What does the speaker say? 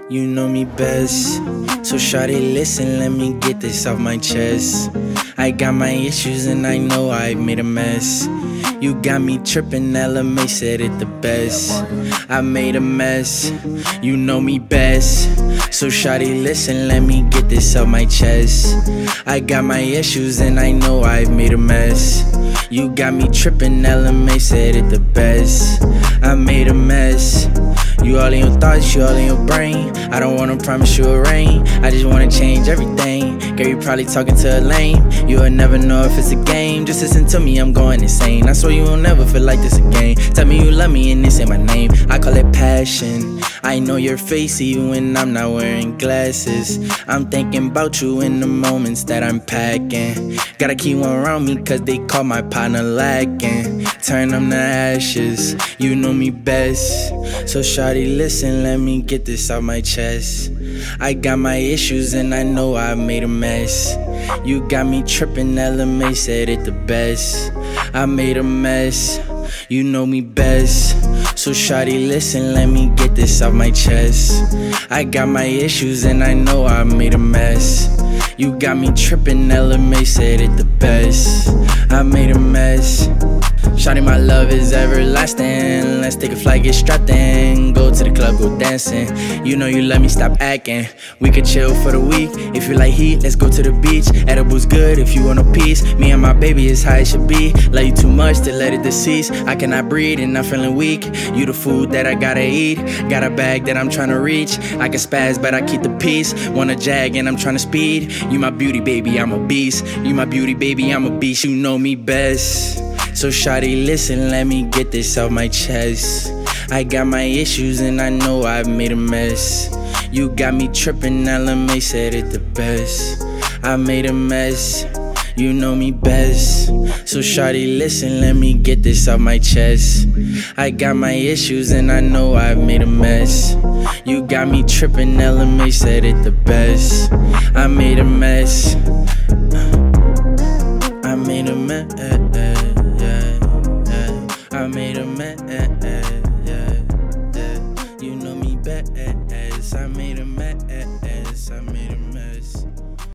You know me best, so shawty listen, let me get this off my chest. I got my issues and I know I made a mess. You got me trippin', LMA said it the best. I made a mess, you know me best, so shawty listen, let me get this off my chest. I got my issues and I know I made a mess. You got me trippin', LMA said it the best. I made a mess. You all in your thoughts, you all in your brain. I don't wanna promise you a rain, I just wanna change everything. Girl, you probably talking to a lame. You'll never know if it's a game. Just listen to me, I'm going insane. I swear you will never feel like this again. Tell me you love me and this ain't my name. I call it passion. I know your face even when I'm not wearing glasses. I'm thinking about you in the moments that I'm packing. Gotta keep one around me cause they call my partner lacking. Turn them to ashes, you know me best, so shawty listen, let me get this off my chest. I got my issues and I know I made a mess. You got me trippin', LMA said it the best. I made a mess, you know me best, so shawty listen, let me get this off my chest. I got my issues and I know I made a mess. You got me trippin', LMA said it the best. I made a mess. Shawty, my love is everlasting. Let's take a flight, get strapped in. Go to the club, go dancing. You know you let me, stop acting. We could chill for the week. If you like heat, let's go to the beach. Edibles good if you want a piece. Me and my baby is how it should be. Love you too much to let it decease. I cannot breathe and I'm feeling weak. You the food that I gotta eat. Got a bag that I'm trying to reach. I can spaz but I keep the peace. Want a jag and I'm trying to speed. You my beauty baby, I'm a beast. You my beauty baby, I'm a beast. You know me best, so shawty listen, let me get this off my chest. I got my issues and I know I've made a mess. You got me trippin', LMA said it the best. I made a mess, you know me best, so shawty listen, let me get this off my chest. I got my issues and I know I've made a mess. You got me trippin', LMA said it the best. I made a mess, I made a mess, I made a mess, you know me best. I made a mess, I made a mess.